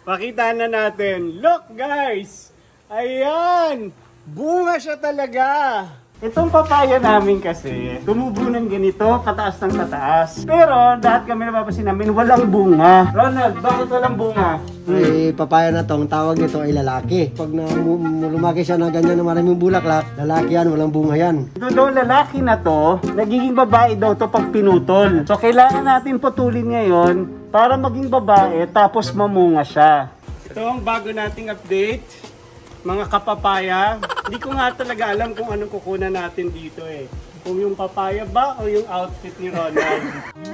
Pakita na natin. Look guys! Ayan! Bunga siya talaga! Itong papaya namin kasi, tumubo ng ganito, kataas ng kataas. Pero, lahat kami napapasin namin, walang bunga. Ronald, bakit walang bunga? Ay, papaya na tong tawag nito ay lalaki. Pag lumaki siya na ganyan na maraming bulaklak, lalaki yan, walang bunga yan. Ito daw lalaki na to, nagiging babae daw to pag pinutol. So, kailangan natin putulin ngayon para maging babae, tapos mamunga siya. Ito ang bago nating update. Mga kapapaya, hindi ko nga talaga alam kung anong kukunan natin dito eh. Kung yung papaya ba o yung outfit ni Ronald.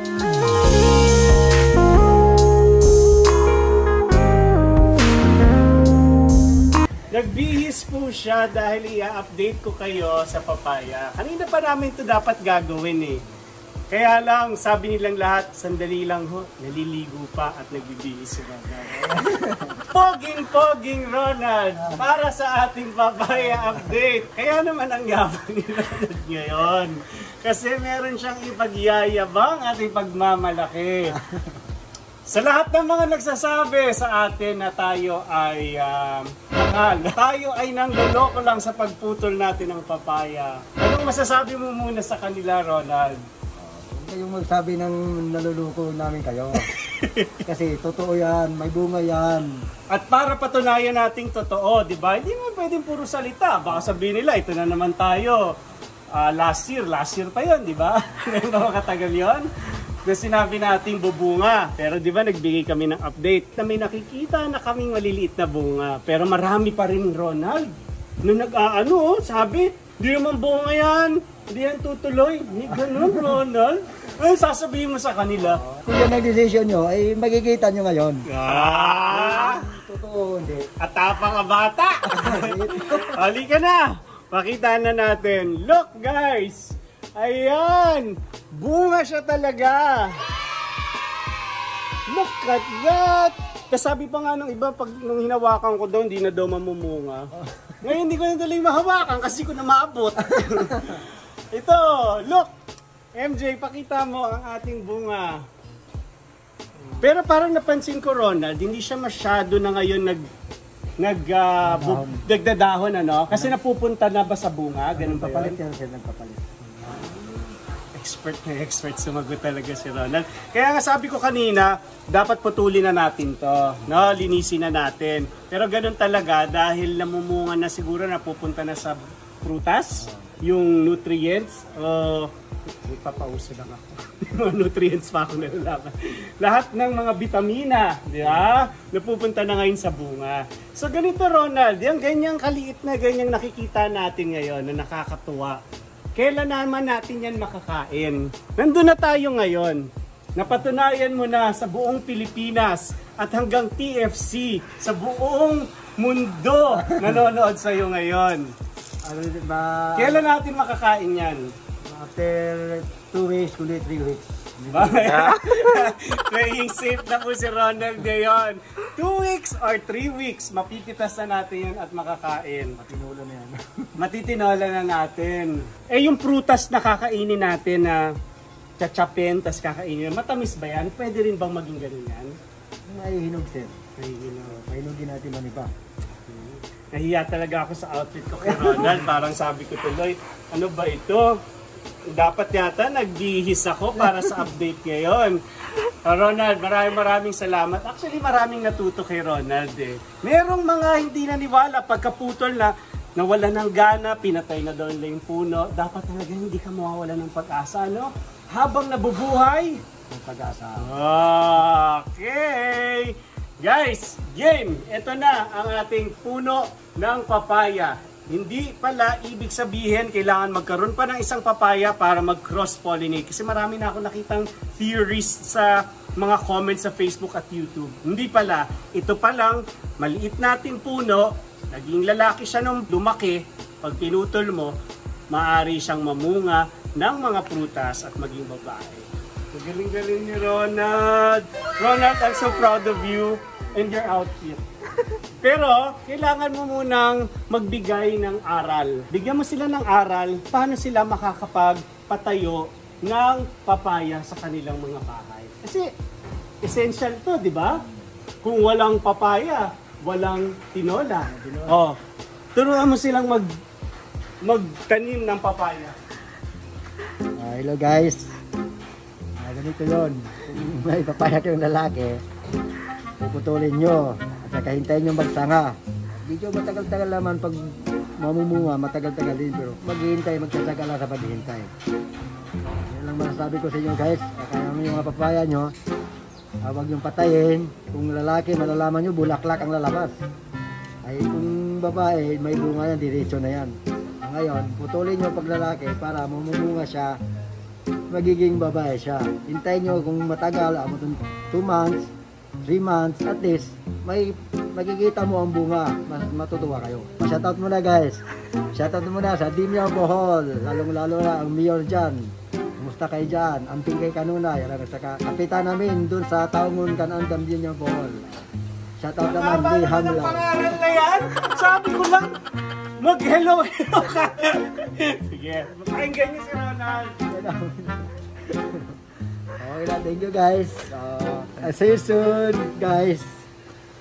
Nagbihis po siya dahil i-update ko kayo sa papaya. Kanina pa namin ito dapat gagawin eh. Kaya lang, sabi nilang lahat, sandali lang ho, naliligo pa at nagbibihis si Ronald. Poging Ronald, para sa ating papaya update. Kaya naman ang yabang ni Ronald ngayon. Kasi meron siyang ipagyayabang at ipagmamalaki. Sa lahat ng mga nagsasabi sa atin na tayo ay tayo ay nangloloko lang sa pagputol natin ng papaya. Anong masasabi mo muna sa kanila, Ronald? Kayong magsabi ng naluluko namin kayo. Kasi totoo yan, may bunga yan. At para patunayan nating totoo, di ba? Hindi naman pwedeng puro salita. Baka sabihin nila, ito na naman tayo. Last year pa yun, di ba? Ngayon ba makatagal yun? Na sinabi nating bubunga. Pero di ba nagbigay kami ng update na may nakikita na kaming maliliit na bunga. Pero marami pa rin, Ronald. Nung sabi, di naman bunga yan. Hindi yan tutuloy. Hindi ganun, Ronald. Ay, sasabihin mo sa kanila. Kung yan ang decision nyo, ay magkikita nyo ngayon. Totoo, hindi. At tapang ang bata. Halika na. Pakita na natin. Look, guys. Ayan. Bunga siya talaga. Look at that. Kasabi pa nga ng iba, pag nung hinawakan ko daw, hindi na daw mamumunga. Ngayon, hindi ko na tuloy mahawakan kasi ko na maabot. Ito, look! MJ, pakita mo ang ating bunga. Pero parang napansin ko, Ronald, hindi siya masyado na ngayon nagdadahon, ano? Kasi napupunta na ba sa bunga? Ganun ba yun? Papalit yan siya, nagpapalit. Expert sumagot talaga si Ronald. Kaya nga sabi ko kanina, dapat putulin na natin to, no? Linisin na natin. Pero ganun talaga dahil namumunga na siguro, napupunta na sa prutas, yung nutrients. Papauso lang ako. Nutrients pa ako nalalaman. Lahat ng mga vitamina, di ba? Napupunta na ngayon sa bunga. So ganito, Ronald, yung ganyang kaliit na ganyang nakikita natin ngayon na nakakatuwa. Kailan naman natin yan makakain? Nandun na tayo ngayon. Napatunayan mo na sa buong Pilipinas at hanggang TFC sa buong mundo nanonood sa'yo ngayon. Kailan natin makakain yan? After 2 weeks, kundi 3 weeks. Diba? Playing safe na po si Ronald ngayon. 2 weeks or 3 weeks, mapipitas na natin yan at makakain. Matinola na yan. Matitinola na natin. Eh yung prutas na kakainin natin na tsatsapin, tas kakainin, matamis ba yan? Pwede rin bang maging ganun yan? May hinog, sir. Mahihinog. Mahinogin natin man iba. Nahiya talaga ako sa outfit ko kay Ronald. Parang sabi ko tuloy, ano ba ito? Dapat yata nagbihis ako para sa update ngayon. Ronald, maraming salamat. Actually, maraming natuto kay Ronald eh. Merong mga hindi naniwala pagkaputol na nawala ng gana, pinatay na daw nila yung puno. Dapat talaga hindi ka mawawala ng pag-asa, no? Habang nabubuhay, may pag-asa. Okay! Guys, game! Ito na ang ating puno ng papaya. Hindi pala ibig sabihin kailangan magkaroon pa ng isang papaya para mag-cross-pollinate. Kasi marami na ako nakitang theories sa mga comments sa Facebook at YouTube. Hindi pala. Ito pa lang, maliit nating puno, naging lalaki siya nung lumaki. Pag pinutol mo, maaari siyang mamunga ng mga prutas at maging babae. Galing-galing ni Ronald. Ronald, I'm so proud of you and your outfit. Pero, kailangan mo munang magbigay ng aral. Bigyan mo sila ng aral, paano sila makakapagpatayo ng papaya sa kanilang mga bahay. Kasi, essential to, di ba? Kung walang papaya, walang tinola. Oh, turuan mo silang magtanim ng papaya. Hello guys. Ganito yun. Kung may papaya kayong lalaki, puputulin nyo at saka hintayin nyo magsanga. Medyo matagal-tagal naman pag mamumunga, matagal-tagal din, pero maghihintay, magtsatsaga lang sa paghihintay. Yan lang masasabi ko sa inyo guys. Kaya yung mga papaya nyo, huwag yung patayin. Kung lalaki, malalaman nyo, bulaklak ang lalabas. Ay kung babae, may bunga yan, diretso na yan. Ngayon, putulin nyo pag lalaki para mamumunga siya, magiging babae siya. Hintayin nyo kung matagal, 2 months, 3 months, at least, may makikita mo ang bunga. Mas matutuwa kayo. Shoutout muna guys. Shoutout muna sa Dimyaw Bohol. Lalong-lalo na ang mayor dyan. Kumusta kayo dyan? Amping kay Kanunay. Saka kapitan namin dun sa Taungon Kanandam Dimyaw Bohol. Shoutout naman ni Hamla. Pangalan na yan? Sabi ko lang, mag-hello ka. Sige, pakinggan niyo si Ronald. Okay na, thank you guys. See you soon guys.